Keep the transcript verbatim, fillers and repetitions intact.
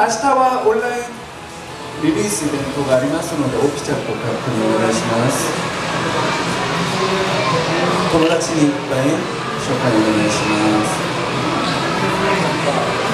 はオンラインリリースイベントがありますので、オフィシャルと確認お願いします。友達にいっぱい紹介お願いします。